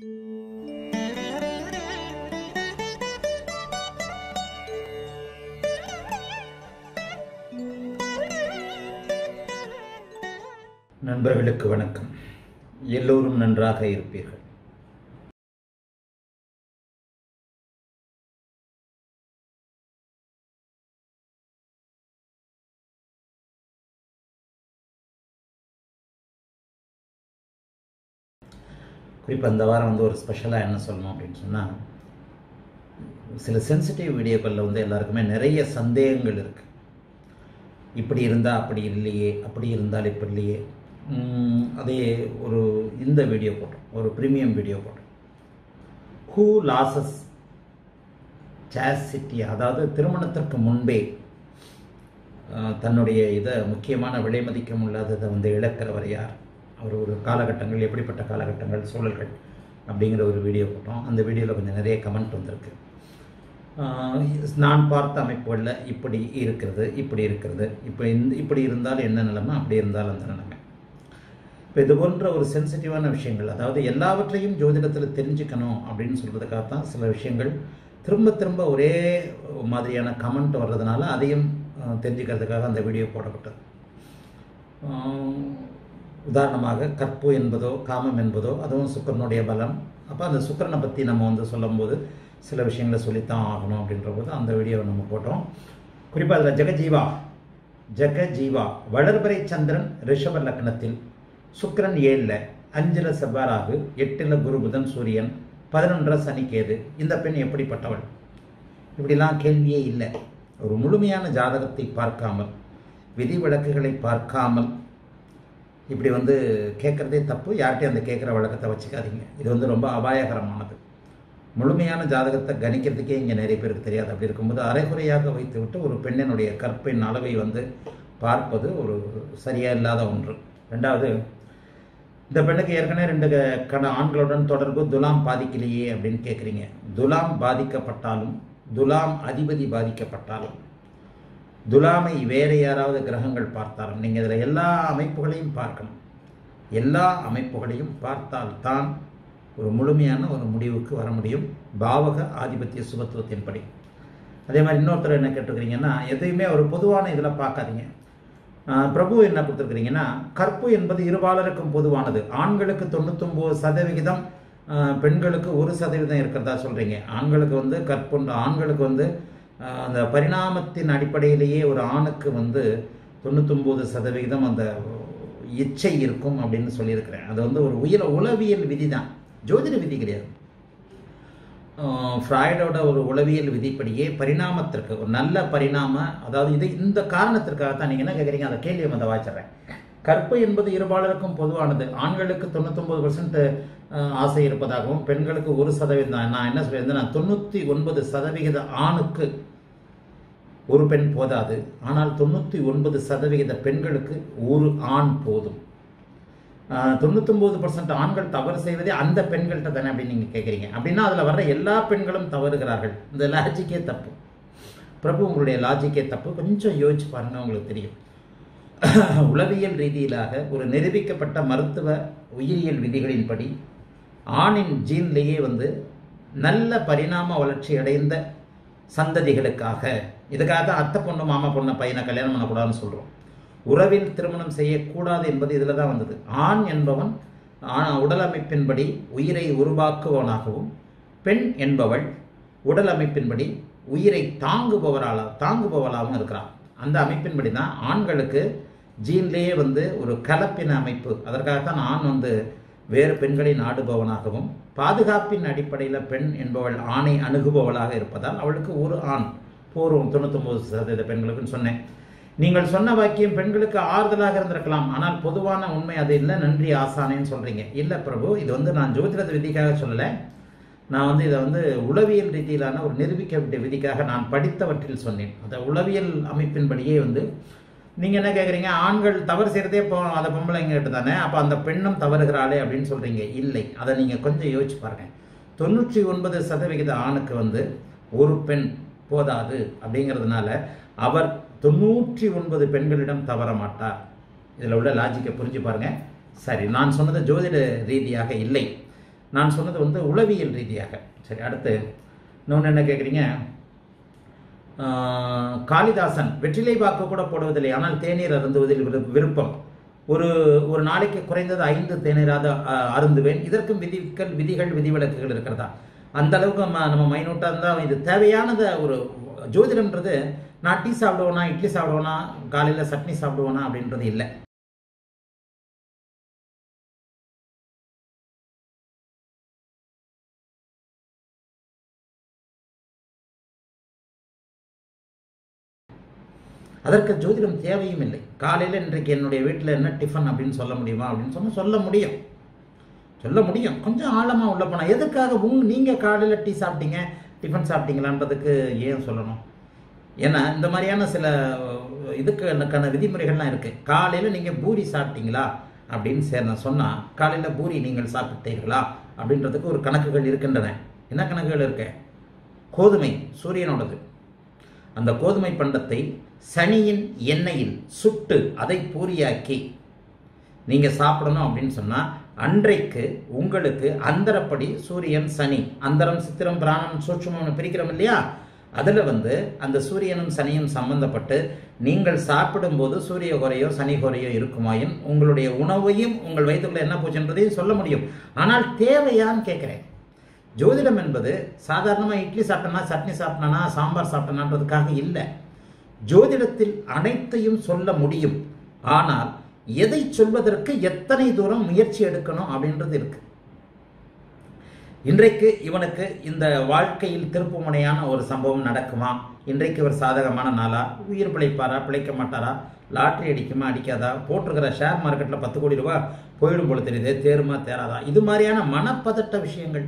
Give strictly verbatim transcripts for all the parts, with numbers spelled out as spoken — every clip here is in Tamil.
நண்பர்களுக்கு வணக்கம். எல்லோரும் நன்றாக இருப்பீர்கள். குறிப்பாக இந்த வாரம் வந்து ஒரு ஸ்பெஷலாக என்ன சொல்லணும் அப்படின்னு சொன்னால், சில சென்சிட்டிவ் வீடியோக்களில் வந்து எல்லாருக்குமே நிறைய சந்தேகங்கள் இருக்குது. இப்படி இருந்தால் அப்படி இல்லையே, அப்படி இருந்தால் இப்படி இல்லையே. அதே ஒரு இந்த வீடியோ போட்டோம், ஒரு ப்ரீமியம் வீடியோ போட்டோம். ஹூ லாசஸ் சாஸ்டிட்டி, அதாவது திருமணத்திற்கு முன்பே தன்னுடைய இதை முக்கியமான விலை மதிக்க முடியாததை வந்து இழக்கிறவர் யார், அவர் ஒரு காலகட்டங்கள் எப்படிப்பட்ட காலகட்டங்கள் சூழல்கள் அப்படிங்கிற ஒரு வீடியோ போட்டோம். அந்த வீடியோவில் கொஞ்சம் நிறைய கமெண்ட் வந்திருக்கு. நான் பார்த்த அமைப்புகளில் இப்படி இருக்கிறது, இப்படி இருக்கிறது, இப்போ இந்த இப்படி இருந்தால் என்ன நிலைமை, அப்படி இருந்தால் அந்த நிலைமை. இப்போ இது போன்ற ஒரு சென்சிட்டிவான விஷயங்கள், அதாவது எல்லாவற்றையும் ஜோதிடத்தில் தெரிஞ்சுக்கணும் அப்படின்னு சொல்கிறதுக்காகத்தான் சில விஷயங்கள் திரும்ப திரும்ப ஒரே மாதிரியான கமெண்ட் வர்றதுனால அதையும் தெரிஞ்சுக்கிறதுக்காக அந்த வீடியோ போடப்பட்டது. உதாரணமாக கற்பு என்பதோ காமம் என்பதோ அதுவும் சுக்கிரனுடைய பலம். அப்போ அந்த சுக்கிரனை பற்றி நம்ம வந்து சொல்லும்போது சில விஷயங்களை சொல்லித்தான் ஆகணும் அப்படின்ற போது அந்த வீடியோவை நம்ம போட்டோம். குறிப்பாக அதில் ஜெகஜீவா ஜெகஜீவா வளர்பிறை சந்திரன் ரிஷப லக்னத்தில், சுக்கிரன் ஏழில், அஞ்சில் செவ்வாறாகு, எட்டில் குரு புதன் சூரியன், பதினொன்றில் சனி கேது. இந்த பெண் எப்படிப்பட்டவள்? இப்படிலாம் கேள்வியே இல்லை. ஒரு முழுமையான ஜாதகத்தை பார்க்காமல், விதி விளக்குகளை பார்க்காமல் இப்படி வந்து கேட்குறதே தப்பு. யார்கிட்டையும் அந்த கேட்குற வழக்கத்தை வச்சுக்காதீங்க. இது வந்து ரொம்ப அபாயகரமானது. முழுமையான ஜாதகத்தை கணிக்கிறதுக்கே இங்கே நிறைய பேருக்கு தெரியாது. அப்படி இருக்கும்போது அரைகுறையாக வைத்து விட்டு ஒரு பெண்ணினுடைய கற்பின் அளவை வந்து பார்ப்பது ஒரு சரியாக இல்லாத ஒன்று. ரெண்டாவது, இந்த பெண்ணுக்கு ஏற்கனவே ரெண்டு கண ஆண்களுடன் தொடர்பு, துலாம் பாதிக்கலையே அப்படின்னு கேட்குறீங்க. துலாம் பாதிக்கப்பட்டாலும், துலாம் அதிபதி பாதிக்கப்பட்டாலும், துலாமை வேறு யாராவது கிரகங்கள் பார்த்தாலும், நீங்கள் இதில் எல்லா அமைப்புகளையும் பார்க்கணும். எல்லா அமைப்புகளையும் பார்த்தால்தான் ஒரு முழுமையான ஒரு முடிவுக்கு வர முடியும், பாவக ஆதிபத்திய சுபத்துவத்தின்படி. அதே மாதிரி இன்னொருத்தர் என்ன கேட்டிருக்கிறீங்கன்னா, எதையுமே ஒரு பொதுவான இதில் பார்க்காதீங்க. பிரபு என்ன கொடுத்துருக்கிறீங்கன்னா, கற்பு என்பது இருபாலருக்கும் பொதுவானது. ஆண்களுக்கு தொண்ணூத்தொம்பது சதவிகிதம், பெண்களுக்கு ஒரு சதவீதம் இருக்கிறதா சொல்கிறீங்க. ஆண்களுக்கு வந்து கற்புண்டு, ஆண்களுக்கு வந்து அந்த பரிணாமத்தின் அடிப்படையிலேயே ஒரு ஆணுக்கு வந்து தொண்ணூத்தொம்பது சதவிகிதம் அந்த இச்சை இருக்கும் அப்படின்னு சொல்லியிருக்கிறேன். அது வந்து ஒரு உயிர உளவியல் விதி தான், ஜோதிட விதி கிடையாது. ஃப்ராய்டோட ஒரு உளவியல் விதிப்படியே பரிணாமத்திற்கு ஒரு நல்ல பரிணாம, அதாவது இது இந்த காரணத்திற்காகத்தான் நீங்கள் என்ன கேட்குறீங்க, அந்த கேள்வியை வந்து வாய்ச்சிட்றேன். கற்பு என்பது இருபாலருக்கும் பொதுவானது. ஆண்களுக்கு தொண்ணூத்தொம்பது பர்சன்ட் ஆசை இருப்பதாகவும், பெண்களுக்கு ஒரு சதவீதம் தான். நான் என்ன சொல்லியிருந்தேன், நான் தொண்ணூற்றி ஒன்பது சதவிகித ஆணுக்கு ஒரு பெண் போதாது, ஆனால் தொண்ணூற்றி ஒன்பது சதவிகித பெண்களுக்கு ஒரு ஆண் போதும். தொண்ணூத்தொம்பது பர்சன்ட் ஆண்கள் தவறு செய்வதே அந்த பெண்கள்கிட்ட தானே அப்படின்னு நீங்கள் கேட்குறீங்க. அப்படின்னா அதில் வர்ற எல்லா பெண்களும் தவறுகிறார்கள். இந்த லாஜிக்கே தப்பு. பிரபு, உங்களுடைய லாஜிக்கே தப்பு. கொஞ்சம் யோசிச்சு பாருங்கள், உங்களுக்கு தெரியும். உளவியல் ரீதியிலாக ஒரு நிரூபிக்கப்பட்ட மருத்துவ உயிரியல் விதிகளின்படி ஆணின் ஜீன்லேயே வந்து நல்ல பரிணாம வளர்ச்சி அடைந்த சந்ததிகளுக்காக, இதுக்காக தான் அத்தை பொண்ணு மாமா பொண்ணு பையனை கல்யாணம் பண்ணக்கூடாதுன்னு சொல்கிறோம். உறவில் திருமணம் செய்யக்கூடாது என்பது இதில் தான் வந்தது. ஆண் என்பவன் உடல் அமைப்பின்படி உயிரை உருவாக்குவனாகவும், பெண் என்பவள் உடல் அமைப்பின்படி உயிரை தாங்குபவரால தாங்குபவளாகவும் இருக்கிறான். அந்த அமைப்பின்படி தான் ஆண்களுக்கு ஜீன்லேயே வந்து ஒரு கலப்பின அமைப்பு. அதற்காகத்தான் ஆண் வந்து வேறு பெண்களை நாடுபவனாகவும், பாதுகாப்பின் அடிப்படையில் பெண் என்பவள் ஆணை அணுகுபவளாக இருப்பதால் அவளுக்கு ஒரு ஆண் போரும் தொண்ணூத்தொம்பது சதவீத பெண்களுக்குன்னு சொன்னேன். நீங்கள் சொன்ன வாக்கியம் பெண்களுக்கு ஆறுதலாக இருந்திருக்கலாம், ஆனால் பொதுவான உண்மை அது இல்லை. நன்றி ஆசானேன்னு சொல்கிறீங்க. இல்லை பிரபு, இது வந்து நான் ஜோதிட விதிக்காக சொல்லலை. நான் வந்து இதை வந்து உளவியல் ரீதியிலான ஒரு நிரூபிக்கப்பட்ட விதிக்காக நான் படித்தவற்றில் சொன்னேன். அந்த உளவியல் அமைப்பின்படியே வந்து நீங்கள் என்ன கேட்குறீங்க, ஆண்கள் தவறு செய்கிறதே போ அதை பொம்பளைங்கிட்ட தானே, அப்போ அந்த பெண்ணும் தவறுகிறாளே அப்படின்னு சொல்கிறீங்க. இல்லை, அதை நீங்கள் கொஞ்சம் யோசிச்சு பாருங்கள். தொண்ணூற்றி ஒன்பது சதவிகித ஆணுக்கு வந்து ஒரு பெண் போதாது அப்படிங்கிறதுனால அவர் தொண்ணூற்றி ஒன்பது பெண்களிடம் தவற மாட்டார். இதில் உள்ள லாஜிக்கை புரிஞ்சு பாருங்கள். சரி, நான் சொன்னது ஜோதிட ரீதியாக இல்லை. நான் சொன்னது வந்து உளவியல் ரீதியாக. சரி, அடுத்து இன்னொன்று என்ன கேட்குறீங்க, காளிதாசன் வெற்றிலை பாக்கு கூட போடுவதில்லை, ஆனால் தேநீர் அருந்துவதில் விருப்பம். ஒரு ஒரு நாளைக்கு குறைந்தது ஐந்து தேநீராத அருந்துவேன். இதற்கும் விதிகள் விதிகள் விதிவிலக்குகள் இருக்கிறதா? அந்த அளவுக்கு நம்ம நம்ம மைனூட்டாக இருந்தால் இது தேவையானது. ஒரு ஜோதிடம்ன்றது நான் டீ சாப்பிடுவேனா, இட்லி சாப்பிடுவேனா, காலையில் சட்னி சாப்பிடுவேனா அப்படின்றது இல்லை. அதற்கு ஜோதிடம் தேவையும் இல்லை. காலையில் இன்றைக்கு என்னுடைய வீட்டில் என்ன டிஃபன் அப்படின்னு சொல்ல முடியுமா அப்படின்னு சொன்னால் சொல்ல முடியும், சொல்ல முடியும். கொஞ்சம் ஆழமாக உள்ள போனால் எதுக்காக உங் நீங்கள் காலையில் டீ சாப்பிட்டீங்க, டிஃபன் சாப்பிட்டீங்களான்றதுக்கு ஏன் சொல்லணும்? ஏன்னா இந்த மாதிரியான சில இதுக்கு எனக்கான விதிமுறைகள்லாம் இருக்குது. காலையில் நீங்கள் பூரி சாப்பிட்டீங்களா அப்படின்னு சரி சொன்னால், காலையில் பூரி நீங்கள் சாப்பிட்டீர்களா அப்படின்றதுக்கு ஒரு கணக்குகள் இருக்கின்றன. என்ன கணக்குகள் இருக்கு? கோதுமை சூரியனோடது, அந்த கோதுமை பண்டத்தை சனியின் எண்ணெயில் சுட்டு அதை பூரியாக்கி நீங்கள் சாப்பிடணும் அப்படின்னு சொன்னால், அன்றைக்கு உங்களுக்கு அந்தரப்படி சூரியன் சனி, அந்தரம் சித்திரம் பிராணம் சூட்சுமம்னு பிரிக்கிறோம் இல்லையா, அதில் வந்து அந்த சூரியனும் சனியும் சம்பந்தப்பட்டு நீங்கள் சாப்பிடும்போது சூரிய குறையோ சனி குறையோ இருக்குமாயின் உங்களுடைய உணவையும் உங்கள் வயிற்றுக்குள்ள என்ன போச்சுன்றதையும் சொல்ல முடியும். ஆனால் தேவையான்னு கேட்குறேன். ஜோதிடம் என்பது சாதாரணமாக இட்லி சாப்பிட்டனா, சட்னி சாப்பிட்டனா, சாம்பார் சாப்பிட்டனான்றதுக்காக இல்லை. ஜோதிடத்தில் அனைத்தையும் சொல்ல முடியும். ஆனால் எதை சொல்வதற்கு எத்தனை தூரம் முயற்சி எடுக்கணும் அப்படின்றது இருக்கு. இன்றைக்கு இவனுக்கு இந்த வாழ்க்கையில் திருப்புமுனையான ஒரு சம்பவம் நடக்குமா? இன்றைக்கு ஒரு சாதகமான நாளா? உயிர் பிழைப்பாரா, பிழைக்க மாட்டாரா? லாட்ரி அடிக்குமா, அடிக்காதா? போட்டிருக்கிற ஷேர் மார்க்கெட்டில் பத்து கோடி ரூபாய் போயிடும் போல தெரியுது, தேருமா தேராதா? இது மாதிரியான மனப்பதட்ட விஷயங்கள்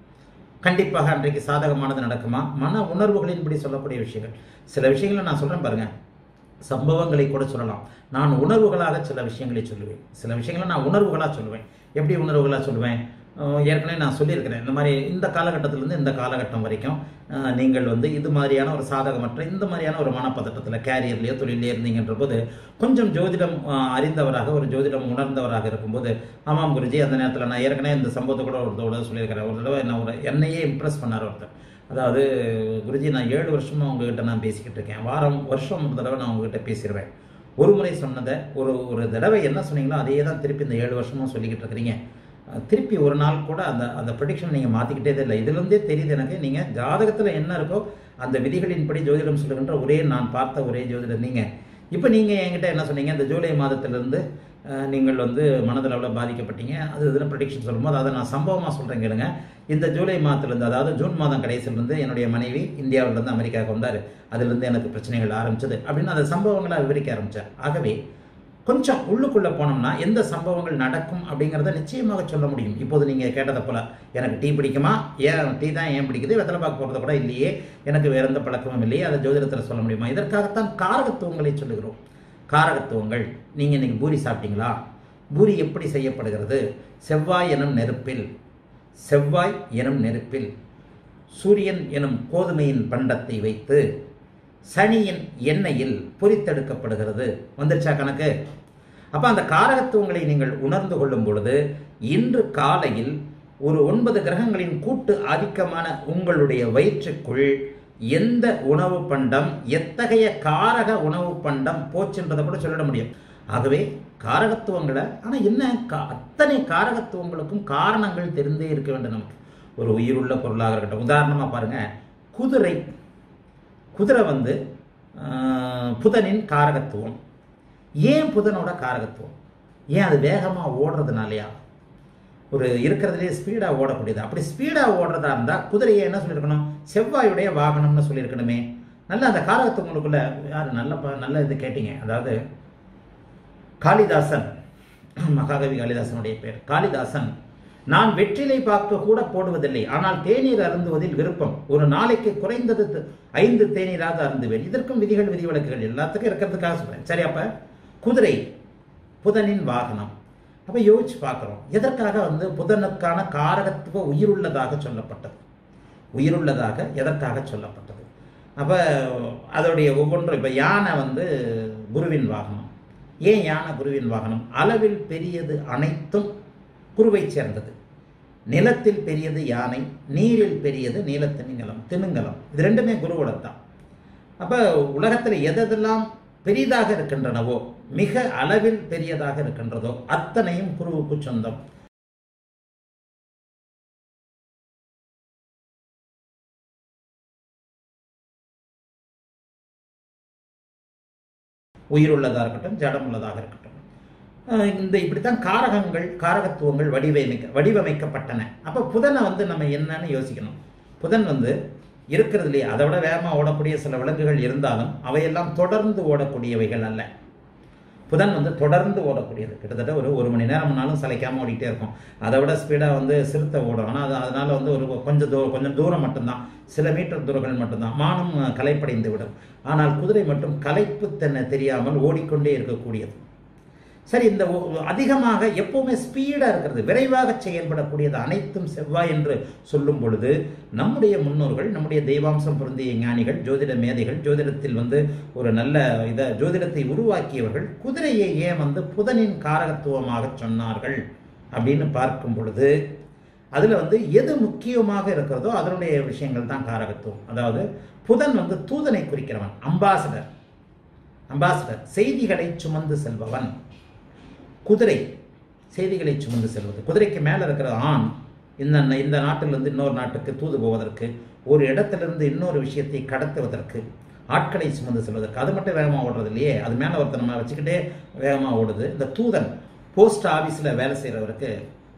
கண்டிப்பாக அன்றைக்கு சாதகமானது நடக்குமா? மன உணர்வுகளின்படி சொல்லக்கூடிய விஷயங்கள். சில விஷயங்களை நான் சொல்கிறேன் பாருங்க, சம்பவங்களை கூட சொல்லலாம். நான் உணர்வுகளாக சில விஷயங்களை சொல்லுவேன், சில விஷயங்களை நான் உணர்வுகளாக சொல்லுவேன். எப்படி உணர்வுகளாக சொல்லுவேன்? ஏற்கனவே நான் சொல்லியிருக்கிறேன், இந்த மாதிரி இந்த காலகட்டத்திலேருந்து இந்த காலகட்டம் வரைக்கும் நீங்கள் வந்து இது மாதிரியான ஒரு சாதகமற்ற இந்த மாதிரியான ஒரு மனப்பதட்டத்தில் கேரியர்லேயோ தொழிலே இருந்தீங்கன்ற போது கொஞ்சம் ஜோதிடம் அறிந்தவராக, ஒரு ஜோதிடம் உணர்ந்தவராக இருக்கும்போது, ஆமாம் குருஜி, அந்த நேரத்தில் நான் ஏற்கனவே இந்த சம்பவத்தை கூட ஒருத்தோட சொல்லியிருக்கிறேன். ஒரு தடவை என்ன ஒரு என்னையே இம்ப்ரெஸ் பண்ணார் ஒருத்தர். அதாவது, குருஜி நான் ஏழு வருஷமாக உங்ககிட்ட நான் பேசிக்கிட்டு இருக்கேன், வாரம் வருஷம் ஒரு தடவை நான் உங்ககிட்ட பேசிடுவேன். ஒரு முறை சொன்னதை ஒரு ஒரு தடவை என்ன சொன்னீங்களோ அதையே தான் திருப்பி இந்த ஏழு வருஷமாக சொல்லிக்கிட்டு இருக்கிறீங்க. திருப்பி ஒரு நாள் கூட அந்த அந்த ப்ரெடிக்ஷன் நீங்கள் மாற்றிக்கிட்டே இல்லை. இதுலேருந்தே தெரியுது எனக்கு, நீங்கள் ஜாதகத்தில் என்ன இருக்கோ அந்த விதிகளின்படி ஜோதிடம் சொல்லுகின்ற ஒரே நான் பார்த்த ஒரே ஜோதிடம் நீங்கள். இப்போ நீங்கள் என்கிட்ட என்ன சொன்னீங்க, இந்த ஜூலை மாதத்திலிருந்து நீங்கள் வந்து மனதளவில் பாதிக்கப்பட்டீங்க, அது இதில் ப்ரெடிக்ஷன் சொல்லும்போது அதை நான் சம்பவமாக சொல்கிறேன் கேளுங்க. இந்த ஜூலை மாதத்துலேருந்து, அதாவது ஜூன் மாதம் கடைசியிலேருந்து என்னுடைய மனைவி இந்தியாவிலேருந்து அமெரிக்காவுக்கு வந்தார், அதுலேருந்து எனக்கு பிரச்சனைகள் ஆரம்பிச்சது அப்படின்னு அந்த சம்பவங்களை விவரிக்க ஆரம்பித்தார். ஆகவே கொஞ்சம் உள்ளுக்குள்ளே போனோம்னா எந்த சம்பவங்கள் நடக்கும் அப்படிங்கிறத நிச்சயமாக சொல்ல முடியும். இப்போது நீங்கள் கேட்டதை போல், எனக்கு டீ பிடிக்குமா, ஏன் டீ தான் ஏன் பிடிக்குது, வெத்தலை பாக்கு போகிறத கூட இல்லையே, எனக்கு வேறு எந்த பழக்கமும் இல்லையே, அதை ஜோதிடத்தில் சொல்ல முடியுமா? இதற்காகத்தான் காரகத்துவங்களை சொல்லுகிறோம். காரகத்துவங்கள், நீங்கள் இன்றைக்கி பூரி சாப்பிட்டீங்களா? பூரி எப்படி செய்யப்படுகிறது? செவ்வாய் எனும் நெருப்பில் செவ்வாய் எனும் நெருப்பில் சூரியன் எனும் கோதுமையின் பண்டத்தை வைத்து சனியின் எண்ணெயில் பொரித்தெடுக்கப்படுகிறது. வந்துருச்சா கணக்கு? அப்போ அந்த காரகத்துவங்களை நீங்கள் உணர்ந்து கொள்ளும் பொழுது, இன்று காலையில் ஒரு ஒன்பது கிரகங்களின் கூட்டு ஆதிக்கமான உங்களுடைய வயிற்றுக்குள் எந்த உணவு பண்டம், எத்தகைய காரக உணவு பண்டம் போச்சுன்றதை கூட சொல்லிட முடியும். ஆகவே காரகத்துவங்களை, ஆனால் என்ன, அத்தனை காரகத்துவங்களுக்கும் காரணங்கள் தெரிந்தே இருக்க வேண்டும் நமக்கு. ஒரு உயிருள்ள பொருளாக இருக்கட்டும். உதாரணமாக பாருங்கள், குதிரை குதிரை வந்து புதனின் காரகத்துவம். ஏன் புதனோட காரகத்துவம்? ஏன் அது வேகமாக ஓடுறதுனாலையா? ஒரு இருக்கிறதுலே ஸ்பீடாக ஓடக்கூடியது. அப்படி ஸ்பீடாக ஓடுறதா இருந்தால் குதிரையை என்ன சொல்லியிருக்கணும்? செவ்வாயுடைய வாகனம்னு சொல்லியிருக்கணுமே. நல்ல அந்த காரகத்துவங்களுக்குள்ள யார் நல்ல நல்ல இது கேட்டீங்க. அதாவது காளிதாசன், மகாகவி காளிதாசனுடைய பேர் காளிதாசன், நான் வெற்றிலை பாக்கு கூட போடுவதில்லை, ஆனால் தேநீர் அருந்துவதில் விருப்பம். ஒரு நாளைக்கு குறைந்தது ஐந்து தேநீராக அருந்துவேன். இதற்கும் விதிகள் விதிவிலக்குகள் எல்லாத்துக்கும் இருக்கிறதுக்காக சொல்றேன். சரி, அப்ப குதிரை புதனின் வாகனம். அப்ப யோசிச்சு பார்க்கிறோம், எதற்காக வந்து புதனுக்கான காரகத்துவ உயிருள்ளதாக சொல்லப்பட்டது? உயிருள்ளதாக எதற்காக சொல்லப்பட்டது? அப்ப அதோடைய ஒவ்வொன்றும், இப்ப யானை வந்து குருவின் வாகனம். ஏன் யானை குருவின் வாகனம்? அளவில் பெரியது அனைத்தும் குருவை சேர்ந்தது. நிலத்தில் பெரியது யானை, நீரில் பெரியது நீலத்திமிங்கலம் திமிங்கலம். இது ரெண்டுமே குருவோட தான். அப்போ உலகத்தில் எதெல்லாம் பெரிதாக இருக்கின்றனவோ, மிக அளவில் பெரியதாக இருக்கின்றதோ அத்தனையும் குருவுக்கு சொந்தம். உயிருள்ளதாக இருக்கட்டும், ஜடமுள்ளதாக இருக்கட்டும். இந்த இப்படித்தான் காரகங்கள் காரகத்துவங்கள் வடிவமைக்க வடிவமைக்கப்பட்டன. அப்போ புதனை வந்து நம்ம என்னன்னு யோசிக்கணும். புதன் வந்து இருக்கிறதுலையே அதை விட வேகமாக ஓடக்கூடிய சில விலங்குகள் இருந்தாலும் அவையெல்லாம் தொடர்ந்து ஓடக்கூடியவைகள் அல்ல. புதன் வந்து தொடர்ந்து ஓடக்கூடியது. கிட்டத்தட்ட ஒரு ஒரு மணி நேரம்னாலும் சளைக்காமல் ஓடிக்கிட்டே இருக்கும். அதை விட ஸ்பீடாக வந்து சிறுத்தை ஓடும். ஆனால் அது அதனால் வந்து ஒரு கொஞ்சம் தூரம் கொஞ்சம் தூரம் மட்டும்தான், சில மீட்டர் தூரங்கள் மட்டும்தான். மானும் களைப்படைந்து விடும். ஆனால் குதிரை மட்டும் களைப்பு தென்ன தெரியாமல் ஓடிக்கொண்டே இருக்கக்கூடியது. சரி, இந்த அதிகமாக எப்பவுமே ஸ்பீடாக இருக்கிறது, விரைவாக செயல்படக்கூடியது அனைத்தும் செவ்வாய் என்று சொல்லும் பொழுது நம்முடைய முன்னோர்கள், நம்முடைய தெய்வாம்சம் பொருந்திய ஞானிகள், ஜோதிட மேதைகள், ஜோதிடத்தில் வந்து ஒரு நல்ல இதை ஜோதிடத்தை உருவாக்கியவர்கள் குதிரையை ஏன் வந்து புதனின் காரகத்துவமாக சொன்னார்கள் அப்படின்னு பார்க்கும் பொழுது அதில் வந்து எது முக்கியமாக இருக்கிறதோ அதனுடைய விஷயங்கள் தான் காரகத்துவம். அதாவது புதன் வந்து தூதனை குறிக்கிறவன், அம்பாசடர். அம்பாசடர் செய்திகளை சுமந்து செல்பவன். குதிரை செய்திகளை சுமந்து செல்வது. குதிரைக்கு மேலே இருக்கிற ஆண் இந்த இந்த நாட்டிலிருந்து இன்னொரு நாட்டுக்கு தூது போவதற்கு, ஒரு இடத்திலிருந்து இன்னொரு விஷயத்தை கடத்துவதற்கு, ஆட்களை சுமந்து செல்வதற்கு. அது மட்டும் வேகமாக ஓடுறது இல்லையே, அது மேலே ஒருத்தர் நம்ம வச்சுக்கிட்டே வேகமாக ஓடுது. இந்த தூதன் போஸ்ட் ஆஃபீஸில் வேலை செய்கிறவருக்கு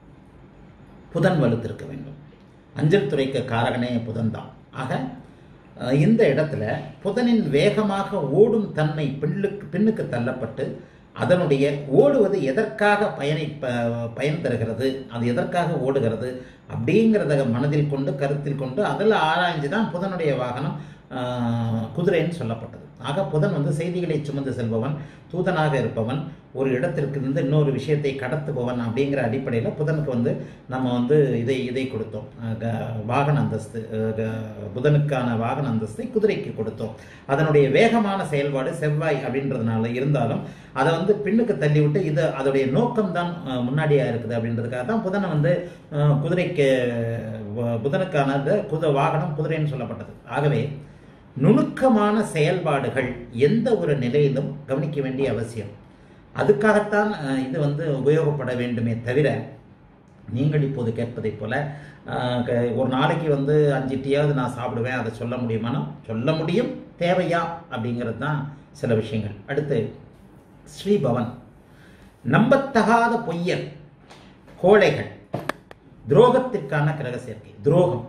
புதன் வலுத்திருக்க வேண்டும். அஞ்சல் துறைக்கு காரகனே புதன் தான். ஆக இந்த இடத்துல புதனின் வேகமாக ஓடும் தன்மை பின்னுக்கு பின்னுக்கு தள்ளப்பட்டு அதனுடைய ஓடுவது எதற்காக பயனை பயன் தருகிறது, அது எதற்காக ஓடுகிறது அப்படிங்கிறத மனதில் கொண்டு கருத்தில் கொண்டு அதில் ஆராய்ஞ்சு தான் புதனுடைய வாகனம் குதிரைன்னு சொல்லப்பட்டது. ஆக புதன் வந்து செய்திகளை சுமந்து செல்பவன், தூதனாக இருப்பவன், ஒரு இடத்திற்கு இருந்து இன்னொரு விஷயத்தை கடத்துபவன் அப்படிங்கிற அடிப்படையில் புதனுக்கு வந்து நம்ம வந்து இதை இதை கொடுத்தோம், வாகன அந்தஸ்து. புதனுக்கான வாகன அந்தஸ்தை குதிரைக்கு கொடுத்தோம். அதனுடைய வேகமான செயல்பாடு செவ்வாய் அப்படின்றதுனால இருந்தாலும் அதை வந்து பின்னுக்கு தள்ளிவிட்டு இது அதோடைய நோக்கம்தான் முன்னாடியாக இருக்குது அப்படின்றதுக்காக தான் புதனை வந்து குதிரைக்கு புதனுக்கான குத வாகனம் குதிரைன்னு சொல்லப்பட்டது. ஆகவே நுணுக்கமான செயல்பாடுகள் எந்த ஒரு நிலையிலும் கவனிக்க வேண்டிய அவசியம். அதுக்காகத்தான் இது வந்து உபயோகப்பட வேண்டுமே தவிர, நீங்கள் இப்போது கேட்பதை போல ஒரு நாளைக்கு வந்து அஞ்சு டீயாவது நான் சாப்பிடுவேன் அதை சொல்ல முடியுமானா சொல்ல முடியும். தேவையா அப்படிங்கிறது தான் சில விஷயங்கள். அடுத்து ஸ்ரீபவன், நம்பத்தகாத பொய்யர், கோழைகள், துரோகத்திற்கான கிரக சேர்க்கை. துரோகம்,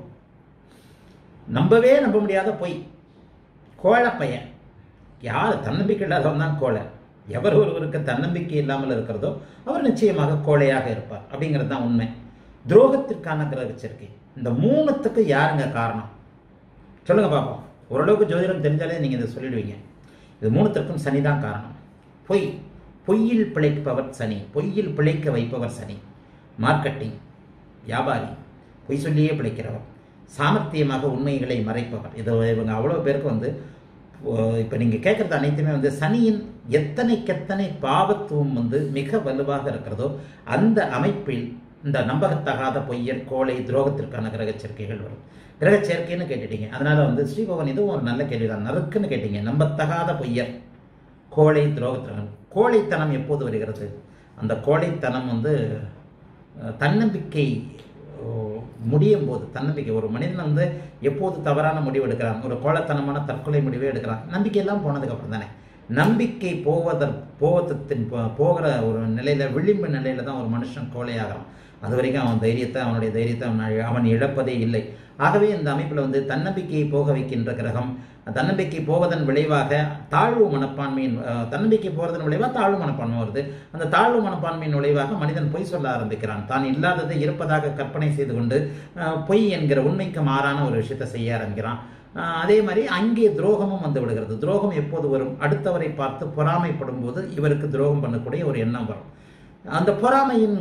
நம்பவே நம்ப முடியாத பொய், கோழைப்பையன். யார் தன்னம்பிக்கை இல்லாதவன் தான் கோழை. எவர் ஒருவருக்கு தன்னம்பிக்கை இல்லாமல் இருக்கிறதோ அவர் நிச்சயமாக கோழையாக இருப்பார் அப்படிங்கிறது தான் உண்மை. துரோகத்திற்கான கிரக சேர்க்கை. இந்த மூணுத்துக்கு யாருங்க காரணம் சொல்லுங்க பார்ப்போம். ஓரளவுக்கு ஜோதிடம் தெரிஞ்சாலே நீங்கள் இதை சொல்லிடுவீங்க. இது மூணுத்திற்கும் சனி தான் காரணம். பொய், பொய்யில் பிழைப்பவர் சனி, பொய்யில் பிழைக்க வைப்பவர் சனி. மார்க்கெட்டிங், வியாபாரி, பொய் சொல்லியே பிழைக்கிறவர். சாமர்த்தியமாக உண்மைகளை மறைப்பவர். இது இவங்க அவ்வளோ பேருக்கு வந்து இப்போ நீங்கள் கேட்குறது அனைத்துமே வந்து சனியின் எத்தனைக்கெத்தனை பாவத்துவம் வந்து மிக வலுவாக இருக்கிறதோ அந்த அமைப்பில் இந்த நம்பகத்தகாத பொய்யர், கோழை, துரோகத்திற்கான கிரக சேர்க்கைகள் வரும். கிரக சேர்க்கைன்னு கேட்டுட்டீங்க, அதனால வந்து ஸ்ரீபவன் இதுவும் ஒரு நல்ல கேள்விதான். நறுக்குன்னு கேட்டீங்க. நம்பத்தகாத பொய்யர், கோழை, துரோகத்திற்கான. கோழைத்தனம் எப்போது வருகிறது? அந்த கோழைத்தனம் வந்து தன்னம்பிக்கை முடியும் போது. தன்னம்பிக்கை, ஒரு மனிதன் வந்து எப்போது தவறான முடிவு எடுக்கிறான், ஒரு கோழைத்தனமான தற்கொலை முடிவே எடுக்கிறான், நம்பிக்கையெல்லாம் போனதுக்கு அப்புறம் தானே. நம்பிக்கை போவதற் போவதத்தின் போகிற ஒரு நிலையில, விளிம்பு நிலையில தான் ஒரு மனுஷன் கோழையாகிறான். அது வரைக்கும் அவன் தைரியத்தை அவனுடைய தைரியத்தை அவன் அவன் இழப்பதே இல்லை. ஆகவே இந்த அமைப்பில் வந்து தன்னம்பிக்கையை போக வைக்கின்ற கிரகம், தன்னம்பிக்கை போவதன் விளைவாக தாழ்வு மனப்பான்மையின் தன்னம்பிக்கை போவதன் விளைவாக தாழ்வு மனப்பான்மை வருது. அந்த தாழ்வு மனப்பான்மையின் விளைவாக மனிதன் பொய் சொல்ல ஆரம்பிக்கிறான். தான் இல்லாததை இருப்பதாக கற்பனை செய்து கொண்டு பொய் என்கிற உண்மைக்கு மாறான ஒரு விஷயத்தை செய்ய ஆரம்பிக்கிறான். அதே மாதிரி அங்கே துரோகமும் வந்து விடுகிறது. துரோகம் எப்போது வரும்? அடுத்தவரை பார்த்து பொறாமைப்படும் போது இவருக்கு துரோகம் பண்ணக்கூடிய ஒரு எண்ணம் வரும். அந்த பொறாமையின்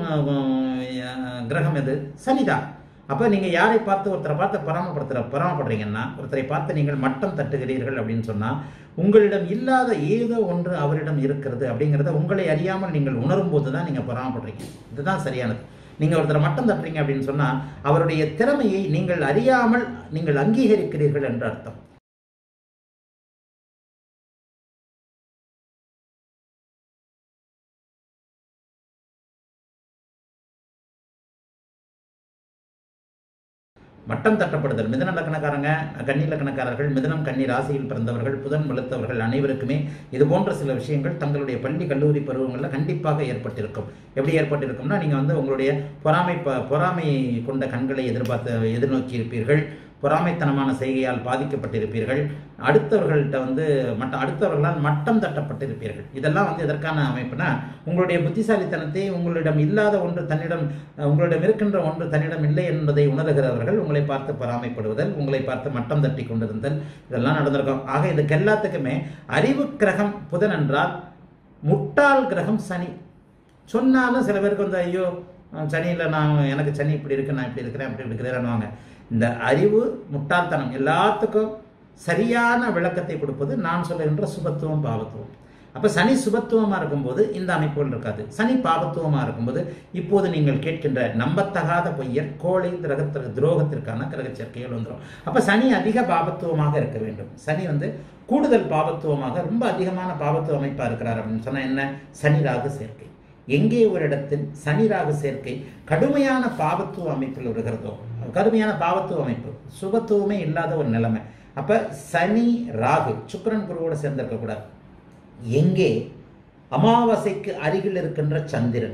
கிரகம் எது? சனிதான். அப்போ நீங்கள் யாரை பார்த்து ஒருத்தரை பார்த்து பொறாமப்படுத்துகிற பொறாமப்படுறீங்கன்னா, ஒருத்தரை பார்த்து நீங்கள் மட்டம் தட்டுகிறீர்கள் அப்படின்னு சொன்னால் உங்களிடம் இல்லாத ஏதோ ஒன்று அவரிடம் இருக்கிறது அப்படிங்கிறத உங்களை அறியாமல் நீங்கள் உணரும் போது தான் நீங்கள் பொறாமப்படுறீங்க. இதுதான் சரியானது. நீங்கள் ஒருத்தரை மட்டம் தட்டுறீங்க அப்படின்னு சொன்னால் அவருடைய திறமையை நீங்கள் அறியாமல் நீங்கள் அங்கீகரிக்கிறீர்கள் என்ற அர்த்தம். மட்டம் தட்டப்படுதல் மிதன லக்னக்காரங்க, கன்னி லக்னக்காரர்கள், மிதனம் கன்னி ராசியில் பிறந்தவர்கள், புதன் வலுத்தவர்கள் அனைவருக்குமே இது போன்ற சில விஷயங்கள் தங்களுடைய பள்ளி கல்லூரி பருவங்களில் கண்டிப்பாக ஏற்பட்டிருக்கும். எப்படி ஏற்பட்டிருக்கும்னா, நீங்கள் வந்து உங்களுடைய பொறாமை பொறாமை கொண்ட கண்களை எதிர்பார்த்து எதிர்நோக்கி இருப்பீர்கள், பொறாமைத்தனமான செய்கையால் பாதிக்கப்பட்டிருப்பீர்கள், அடுத்தவர்கள்ட்ட வந்து மட்ட அடுத்தவர்களால் மட்டம் தட்டப்பட்டிருப்பீர்கள். இதெல்லாம் வந்து எதற்கான அமைப்புனா, உங்களுடைய புத்திசாலித்தனத்தை உங்களிடம் இல்லாத ஒன்று தன்னிடம் உங்களிடம் இருக்கின்ற ஒன்று தன்னிடம் இல்லை என்பதை உணர்கிறவர்கள் உங்களை பார்த்து பொறாமைப்படுவதல், உங்களை பார்த்து மட்டம் தட்டி கொண்டிருந்தல், இதெல்லாம் நடந்திருக்கும். ஆக இதுக்கு எல்லாத்துக்குமே அறிவு கிரகம் புதன் என்றால் முட்டாள் கிரகம் சனி. சொன்னாலும் சில பேருக்கு வந்து ஐயோ சனியில் நான் எனக்கு சனி இப்படி இருக்கு, நான் இப்படி இருக்கிறேன் அப்படி இருக்கிறேன்னுவாங்க. இந்த அறிவு முட்டாள்தனம் எல்லாத்துக்கும் சரியான விளக்கத்தை கொடுப்பது நான் சொல்லுகின்ற சுபத்துவம் பாவத்துவம். அப்போ சனி சுபத்துவமாக இருக்கும்போது இந்த அமைப்புகள் இருக்காது. சனி பாவத்துவமாக இருக்கும்போது இப்போது நீங்கள் கேட்கின்ற நம்பத்தகாத பொய்யர் கோழை கிரகத்திற்கு துரோகத்திற்கான கிரக சேர்க்கைகள் வந்துடும். அப்போ சனி அதிக பாவத்துவமாக இருக்க வேண்டும். சனி வந்து கூடுதல் பாவத்துவமாக ரொம்ப அதிகமான பாவத்துவ அமைப்பாக இருக்கிறார் அப்படின்னு சொன்னால் என்ன? சனி ராகு சேர்க்கை. எங்கே ஒரு இடத்தில் சனி ராகு சேர்க்கை கடுமையான பாவத்துவ அமைப்பில் வருகிறதோ, கடுமையான பாவத்துவ அமைப்பு, சுபத்துவமே இல்லாத ஒரு நிலைமை. அப்ப சனி ராகு சுக்கிரன் குருவோட சேர்ந்திருக்க கூடாது. எங்கே அமாவாசைக்கு அருகில் இருக்கின்ற சந்திரன்,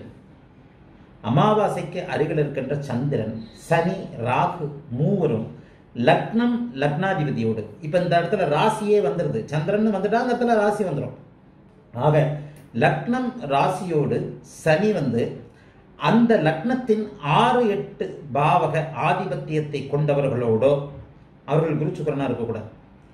அமாவாசைக்கு அருகில் இருக்கின்ற சந்திரன், சனி ராகு மூவரும் லக்னம் லக்னாதிபதியோடு, இப்ப இந்த இடத்துல ராசியே வந்துருது, சந்திரன் வந்துட்டா அந்த இடத்துல ராசி வந்துடும். ஆக லக்னம் ராசியோடு சனி வந்து அந்த லக்னத்தின் ஆறு எட்டு பாவக ஆதிபத்தியத்தை கொண்டவர்களோடோ, அவர்கள் குரு சுக்கிரனா இருக்கக்கூடாது.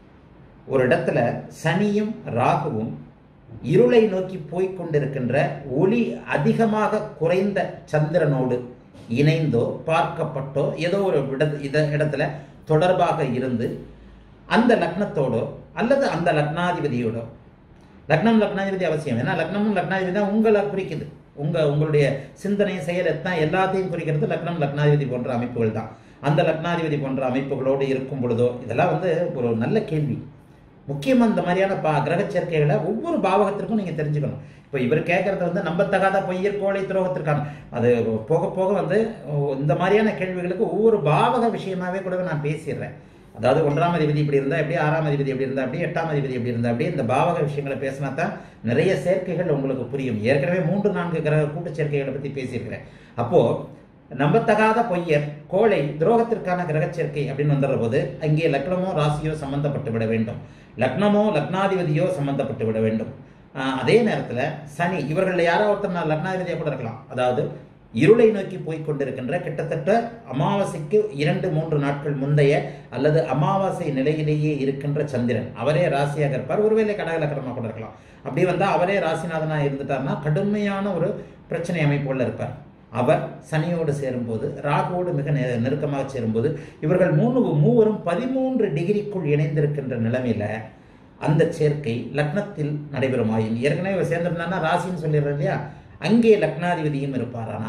ஒரு இடத்துல சனியும் ராகுவும் இருளை நோக்கி போய்கொண்டிருக்கின்ற ஒளி அதிகமாக குறைந்த சந்திரனோடு இணைந்தோ பார்க்கப்பட்டோ ஏதோ ஒரு இடத்துல தொடர்பாக இருந்து அந்த லக்னத்தோடோ அல்லது அந்த லக்னாதிபதியோடோ, லக்னம் லக்னாதிபதி அவசியம், ஏன்னா லக்னமும் லக்னாதிபதி தான் உங்களை குறிக்குது, உங்க உங்களுடைய சிந்தனை செயலத்தான் எல்லாத்தையும் குறிக்கிறது லக்னம் லக்னாதிபதி போன்ற அமைப்புகள் தான். அந்த லக்னாதிபதி போன்ற அமைப்புகளோடு இருக்கும் பொழுதோ, இதெல்லாம் வந்து ஒரு நல்ல கேள்வி. முக்கியமாக இந்த மாதிரியான பா கிரக சேர்க்கைகளை ஒவ்வொரு பாவகத்திற்கும் நீங்கள் தெரிஞ்சுக்கணும். இப்போ இவர் கேட்கறது வந்து நம்பத்தகாத பொய்யர் கோழை துரோகத்திற்கான, அது போக போக வந்து இந்த மாதிரியான கேள்விகளுக்கு ஒவ்வொரு பாவக விஷயமாவே கூட நான் பேசிடுறேன். அதாவது ஒன்றாம் அதிபதி இப்படி இருந்தால் எப்படி, ஆறாம் அதிபதி எப்படி இருந்தால் அப்படி, எட்டாம் அதிபதி எப்படி இருந்தால் அப்படி, இந்த பாவக விஷயங்களை பேசினா தான் நிறைய சேர்க்கைகள் உங்களுக்கு புரியும். ஏற்கனவே மூன்று நான்கு கிரக கூட்டு சேர்க்கைகளை பற்றி பேசியிருக்கிறேன். அப்போது நம்பத்தகாத பொய்யர் கோழை துரோகத்திற்கான கிரக சேர்க்கை அப்படின்னு வந்துடுற போது அங்கே லக்னமோ ராசியோ சம்பந்தப்பட்டு விட வேண்டும், லக்னமோ லக்னாதிபதியோ சம்பந்தப்பட்டு விட வேண்டும். அதே நேரத்தில் சனி இவர்களில் யாரோ ஒருத்தர் நான் லக்னாதிபதியாக கூட இருக்கலாம். அதாவது இருளை நோக்கி போய்கொண்டிருக்கின்ற கிட்டத்தட்ட அமாவாசைக்கு இரண்டு மூன்று நாட்கள் முந்தைய அல்லது அமாவாசை நிலையிலேயே இருக்கின்ற சந்திரன், அவரே ராசியாக இருப்பார், ஒருவேளை கடக லக்னமாக கூட இருக்கலாம். அப்படி வந்தால் அவரே ராசிநாதனாக இருந்துட்டார்னா கடுமையான ஒரு பிரச்சனை அமைப்புள்ள இருப்பார். அவர் சனியோடு சேரும்போது, ராகுவோடு மிக நெருக்கமாக சேரும்போது, இவர்கள் மூணு மூவரும் பதிமூன்று டிகிரிக்குள் இணைந்திருக்கின்ற நிலைமையில அந்த சேர்க்கை லக்னத்தில் நடைபெறும். ஆயின் ஏற்கனவே சேர்ந்திருந்தான்னா ராசின்னு சொல்லிடுறேன் இல்லையா, அங்கே லக்னாதிபதியும் இருப்பாரானா.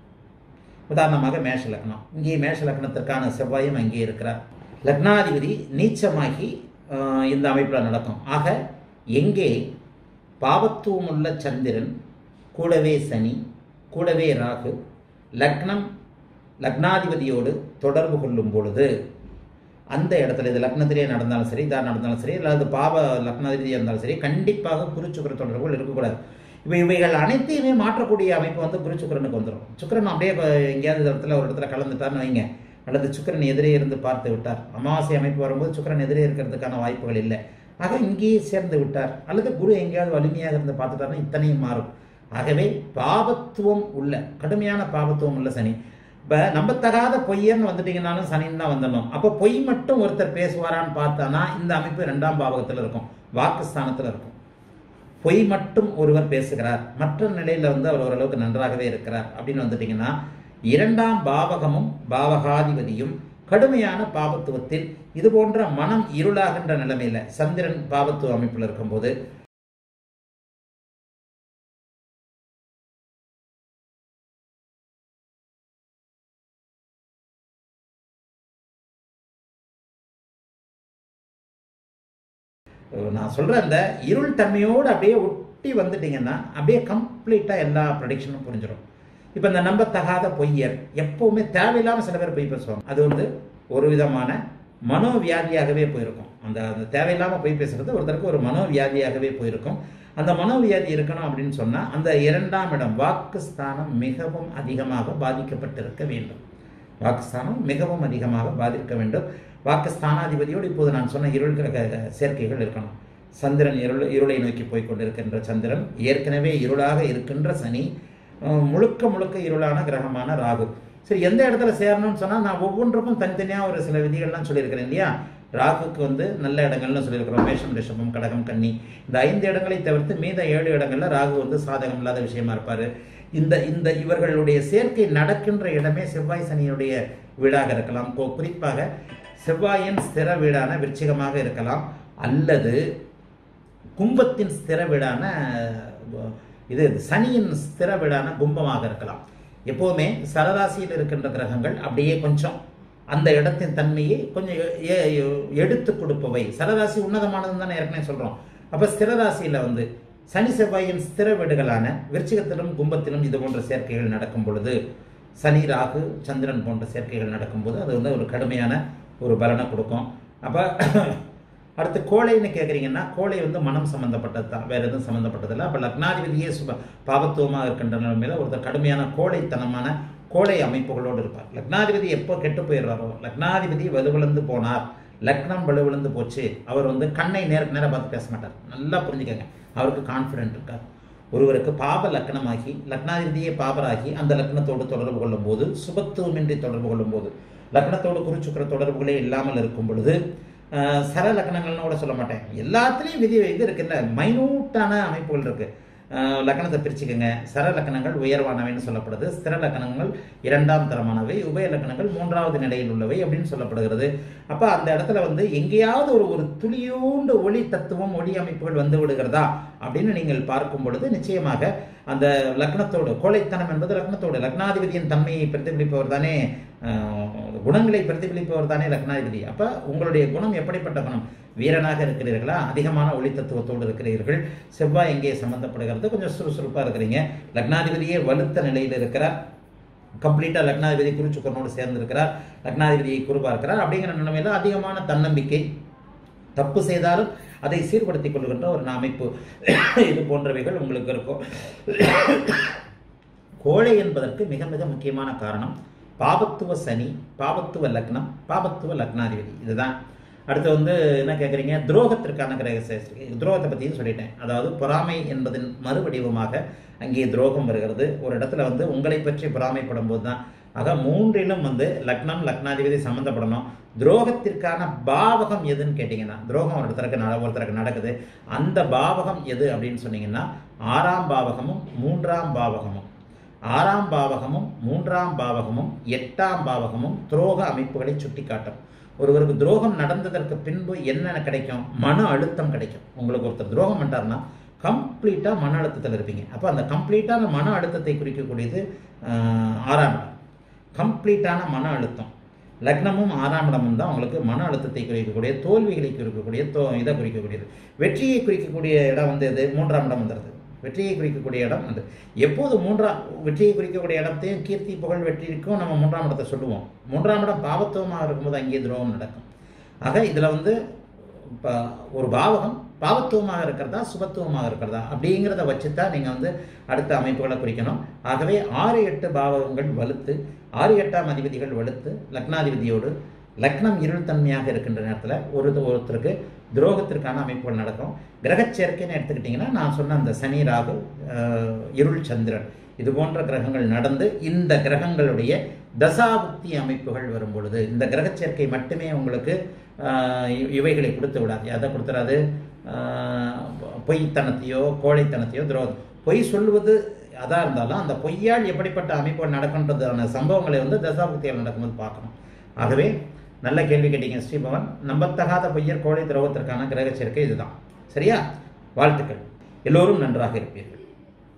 உதாரணமாக மேஷ லக்னம், இங்கே மேஷ லக்னத்திற்கான செவ்வாயும் அங்கே இருக்கிறார். லக்னாதிபதி நீச்சமாகி இந்த அமைப்பில் நடக்கும். ஆக எங்கே பாவத்துவம் உள்ள சந்திரன் கூடவே சனி கூடவே ராகு லக்னம் லக்னாதிபதியோடு தொடர்பு கொள்ளும் பொழுது அந்த இடத்துல, இது லக்னத்திலே நடந்தாலும் சரி, இதாக நடந்தாலும் சரி, அல்லது பாவ லக்னாதிபதியாக இருந்தாலும் சரி, கண்டிப்பாக குரு சுக்கிர தொடர்புகள் இருக்கக்கூடாது. இப்போ இவைகள் அனைத்தையுமே மாற்றக்கூடிய அமைப்பு வந்து குரு சுக்கிரனுக்கு வந்துடும். சுக்கிரன் அப்படியே எங்கேயாவது இடத்துல ஒரு இடத்துல கலந்துட்டார்னு வைங்க, அல்லது சுக்கிரன் எதிரே இருந்து பார்த்து விட்டார், அமாவாசை அமைப்பு வரும்போது சுக்கிரன் எதிரே இருக்கிறதுக்கான வாய்ப்புகள் இல்லை, ஆக இங்கேயே சேர்ந்து விட்டார், அல்லது குரு எங்கேயாவது வலிமையாக இருந்து பார்த்துட்டாருன்னா இத்தனையும் மாறும். ஆகவே பாவத்துவம் உள்ள கடுமையான பாவத்துவம் உள்ள சனி. இப்போ நம்பத்தகாத பொய்யன்னு வந்துட்டீங்கன்னாலும் சனின்னு தான் வந்துடணும். அப்போ பொய் மட்டும் ஒருத்தர் பேசுவாரான்னு பார்த்தானா இந்த அமைப்பு ரெண்டாம் பாவகத்தில் இருக்கும், வாக்குஸ்தானத்தில் இருக்கும். பொய் மட்டும் ஒருவர் பேசுகிறார், மற்ற நிலையில் வந்து அவர் ஓரளவுக்கு நன்றாகவே இருக்கிறார் அப்படின்னு வந்துட்டீங்கன்னா இரண்டாம் பாவகமும் பாவகாதிபதியும் கடுமையான பாவத்துவத்தில் இது போன்ற மனம் இருளாகின்ற நிலைமையில சந்திரன் பாவத்துவ அமைப்பில் இருக்கும்போது நான் சொல்கிறேன் இந்த இருள் தன்மையோடு அப்படியே ஒட்டி வந்துட்டிங்கன்னா அப்படியே கம்ப்ளீட்டாக எல்லா ப்ரடிக்ஷனும் புரிஞ்சிடும். இப்போ இந்த நம்பத்தகாத பொய்யர் எப்போவுமே தேவையில்லாமல் சில பேர் பொய் பேசுவாங்க. அது வந்து ஒரு விதமான மனோவியாதியாகவே போயிருக்கும். அந்த அந்த தேவையில்லாமல் பொய் பேசுகிறது ஒருத்தருக்கு ஒரு மனோவியாதியாகவே போயிருக்கும். அந்த மனோவியாதி இருக்கணும் அப்படின்னு சொன்னால் அந்த இரண்டாம் இடம் வாக்குஸ்தானம் மிகவும் அதிகமாக பாதிக்கப்பட்டிருக்க வேண்டும். வாக்குஸ்தானம் மிகவும் அதிகமாக பாதிக்க வேண்டும். வாக்குஸ்தானாதிபதியோடு இப்போது நான் சொன்ன இருள் கிரக சேர்க்கைகள் இருக்கணும். சந்திரன் இருள் இருளை நோக்கி போய் கொண்டிருக்கின்ற சந்திரன், ஏற்கனவே இருளாக இருக்கின்ற சனி, முழுக்க முழுக்க இருளான கிரகமான ராகு. சரி, எந்த இடத்துல சேரணும்னு சொன்னால் நான் ஒவ்வொன்றுக்கும் தனித்தனியாக ஒரு சில விதிகள்லாம் சொல்லியிருக்கிறேன் இல்லையா. ராகுக்கு வந்து நல்ல இடங்கள்னு சொல்லியிருக்கிறோம். மேஷம், ரிஷபம், கடகம், கன்னி, இந்த ஐந்து இடங்களை தவிர்த்து மீத ஏழு இடங்களில் ராகு வந்து சாதகம் இல்லாத விஷயமா இருப்பார். இந்த இந்த இவர்களுடைய சேர்க்கை நடக்கின்ற இடமே செவ்வாய் சனியுடைய வீடாக இருக்கலாம். குறிப்பாக செவ்வாயின் ஸ்திர வீடான விருச்சிகமாக இருக்கலாம், அல்லது கும்பத்தின் ஸ்திர வீடான இது சனியின் ஸ்திர வீடான கும்பமாக இருக்கலாம். எப்போவுமே சரராசியில் இருக்கின்ற கிரகங்கள் அப்படியே கொஞ்சம் அந்த இடத்தின் தன்மையை கொஞ்சம் எடுத்து கொடுப்பவை. சரராசி உன்னதமானதுன்னு தானே ஏற்கனவே சொல்கிறோம். அப்போ ஸ்திரராசியில் வந்து சனி செவ்வாயின் ஸ்திர வீடுகளான விருச்சிகத்திலும் கும்பத்திலும் இது போன்ற சேர்க்கைகள் நடக்கும் பொழுது, சனி ராகு சந்திரன் போன்ற சேர்க்கைகள் நடக்கும்போது அது வந்து ஒரு கடுமையான ஒரு பலனை கொடுக்கும். அப்போ அடுத்து கோழைன்னு கேட்குறீங்கன்னா, கோழை வந்து மனம் சம்மந்தப்பட்டது தான், வேறு எதுவும் சம்மந்தப்பட்டதில்லை. அப்போ லக்னாதிபதியே சுப பாவத்துவமாக இருக்கின்ற நிலைமையில் ஒருத்தர் கடுமையான கோழைத்தனமான கோழை அமைப்புகளோடு இருப்பார். லக்னாதிபதி எப்போ கெட்டு போயிடுறாரோ, லக்னாதிபதி வலுவிழந்து போனார், லக்னம் வலுவிழந்து போச்சு, அவர் வந்து கண்ணை நேருக்கு நேரம் பார்த்து பேச மாட்டார். நல்லா புரிஞ்சுக்கங்க, அவருக்கு கான்ஃபிடென்ட் இருக்கார். ஒருவருக்கு பாப லக்னமாகி லக்னாதிபதியே பாபராகி அந்த லக்னத்தோடு தொடர்பு கொள்ளும் போது, சுபத்துவமின்றி தொடர்பு கொள்ளும் போது, லக்னத்தோடு குருச்சுக்கிற தொடர்புகளே இல்லாமல் இருக்கும் பொழுது, சர லக்னங்கள்னு கூட சொல்ல மாட்டேன், எல்லாத்துலேயும் விதி இது இருக்குல்ல, மைனூட்டான அமைப்புகள் இருக்குது. லக்னத்தை பிரிச்சுக்கோங்க. சர லக்னங்கள் உயர்வானவைன்னு சொல்லப்படுது, ஸ்திர லக்னங்கள் இரண்டாம் தரமானவை, உபய லக்னங்கள் மூன்றாவது நிலையில் உள்ளவை அப்படின்னு சொல்லப்படுகிறது. அப்போ அந்த இடத்துல வந்து எங்கேயாவது ஒரு ஒரு துளியூண்டு ஒளி தத்துவம் ஒளி அமைப்புகள் வந்து விடுகிறதா அப்படின்னு நீங்கள் பார்க்கும் பொழுது, நிச்சயமாக அந்த லக்னத்தோடு கோழைத்தனம் என்பது லக்னத்தோடு லக்னாதிபதியின் தன்மையை பிரதிபலிப்பவர் தானே, குணங்களை பிரதிபலிப்பவர் தானே லக்னாதிபதி. அப்போ உங்களுடைய குணம் எப்படிப்பட்ட குணம்? வீரனாக இருக்கிறீர்களா, அதிகமான ஒளி தத்துவத்தோடு இருக்கிறீர்கள், செவ்வாய் எங்கே சம்பந்தப்படுகிறது, கொஞ்சம் சுறுசுறுப்பாக இருக்கிறீங்க, லக்னாதிபதியே வலுத்த நிலையில் இருக்கிறார், கம்ப்ளீட்டாக லக்னாதிபதி குருச்சுக்கரனோடு சேர்ந்து இருக்கிறார், லக்னாதிபதியை குருவா இருக்கிறார், அப்படிங்கிற நிலைமையில அதிகமான தன்னம்பிக்கை, தப்பு செய்தாலும் அதை சீர்படுத்திக் கொள்கின்ற ஒரு அமைப்பு, இது போன்றவைகள் உங்களுக்கு இருக்கும். கோழை என்பதற்கு மிக மிக முக்கியமான காரணம் பாபத்துவ சனி, பாபத்துவ லக்னம், பாபத்துவ லக்னாதிபதி. இதுதான். அடுத்து வந்து என்ன கேட்குறீங்க, துரோகத்திற்கான கிரக சேர்க்கை. துரோகத்தை பற்றியும் சொல்லிட்டேன். அதாவது பொறாமை என்பதன் மறுவடிவமாக அங்கே துரோகம் வருகிறது. ஒரு இடத்துல வந்து உங்களை பற்றி பொறாமைப்படும் போது தான். ஆக மூன்றிலும் வந்து லக்னம் லக்னாதிபதி சம்மந்தப்படணும். துரோகத்திற்கான பாவகம் எதுன்னு கேட்டிங்கன்னா, துரோகம் ஒரு இடத்துக்கு நட ஒருத்தருக்கு நடக்குது, அந்த பாவகம் எது அப்படின்னு சொன்னீங்கன்னா, ஆறாம் பாவகமும் மூன்றாம் பாவகமும் ஆறாம் பாவகமும் மூன்றாம் பாவகமும் எட்டாம் பாவகமும் துரோக அமைப்புகளை சுட்டி காட்டும். ஒருவருக்கு துரோகம் நடந்ததற்கு பின்பு என்னென்ன கிடைக்கும்? மன அழுத்தம் கிடைக்கும். உங்களுக்கு ஒருத்தர் துரோகம் பண்ணிட்டாருன்னா கம்ப்ளீட்டாக மன அழுத்தத்தில் இருப்பீங்க. அப்போ அந்த கம்ப்ளீட்டான மன அழுத்தத்தை குறிக்கக்கூடியது ஆறாம் இடம். கம்ப்ளீட்டான மன அழுத்தம், லக்னமும் ஆறாம் இடமும் தான் உங்களுக்கு மன அழுத்தத்தை குறிக்கக்கூடிய, தோல்விகளை குறிக்கக்கூடிய, தோ இதை குறிக்கக்கூடியது. வெற்றியை குறிக்கக்கூடிய இடம் வந்து எது? மூன்றாம் இடம் வந்துடுது. வெற்றியை குறிக்கக்கூடிய இடம் வந்து எப்போது மூன்றாம் வெற்றியை குறிக்கக்கூடிய இடத்தையும் கீர்த்தி புகழ் வெற்றிக்கும் நம்ம மூன்றாம் இடத்தை சொல்லுவோம். மூன்றாம் இடம் பாவத்துவமாக இருக்கும்போது அங்கே துரோகம் நடக்கும். ஆக இதில் வந்து இப்போ ஒரு பாவகம் பாவத்துவமாக இருக்கிறதா சுபத்துவமாக இருக்கிறதா அப்படிங்கிறத வச்சு தான் நீங்கள் வந்து அடுத்த அமைப்புகளை குறிக்கணும். ஆகவே ஆறு எட்டு பாவகங்கள் வலுத்து, ஆறு எட்டாம் அதிபதிகள் வலுத்து லக்னாதிபதியோடு லக்னம் இருள் தன்மையாக இருக்கின்ற நேரத்தில் ஒரு ஒருத்தருக்கு துரோகத்திற்கான அமைப்புகள் நடக்கும். கிரகச்சேர்க்கைன்னு எடுத்துக்கிட்டிங்கன்னா, நான் சொன்ன அந்த சனி ராகு இருள் சந்திரன் இது போன்ற கிரகங்கள் நடந்து இந்த கிரகங்களுடைய தசாபுக்தி அமைப்புகள் வரும் பொழுது இந்த கிரகச்சேர்க்கை மட்டுமே உங்களுக்கு இவைகளை கொடுத்து விடாது. அதை கொடுத்துடாது. பொய்த்தனத்தையோ கோழைத்தனத்தையோ துரோகம் பொய் சொல்வது அதாக இருந்தாலும் அந்த பொய்யால் எப்படிப்பட்ட அமைப்புகள் நடக்கின்றதான சம்பவங்களை வந்து தசாபுக்திகள் நடக்கும்போது பார்க்கணும். ஆகவே நல்ல கேள்வி கேட்டீங்க ஸ்ரீபவன். நம்பத்தகாத பொய்யர் கோழை துரோகத்திற்கான கிரக சேர்க்கை இதுதான். சரியா? வாழ்த்துக்கள். எல்லோரும் நன்றாக இருப்பீர்கள்.